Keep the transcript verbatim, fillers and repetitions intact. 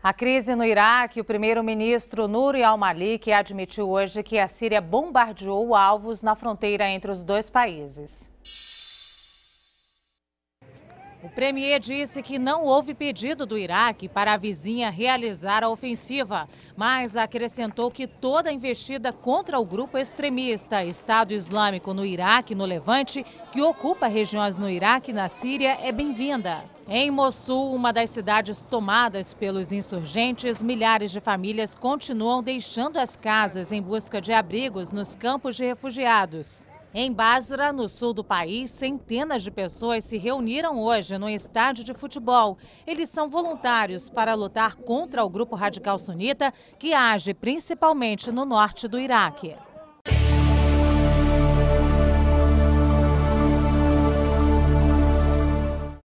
A crise no Iraque, o primeiro-ministro Nouri al-Maliki admitiu hoje que a Síria bombardeou alvos na fronteira entre os dois países. O premier disse que não houve pedido do Iraque para a vizinha realizar a ofensiva, mas acrescentou que toda investida contra o grupo extremista Estado Islâmico no Iraque e no Levante, que ocupa regiões no Iraque e na Síria, é bem-vinda. Em Mossul, uma das cidades tomadas pelos insurgentes, milhares de famílias continuam deixando as casas em busca de abrigos nos campos de refugiados. Em Basra, no sul do país, centenas de pessoas se reuniram hoje no estádio de futebol. Eles são voluntários para lutar contra o grupo radical sunita que age principalmente no norte do Iraque.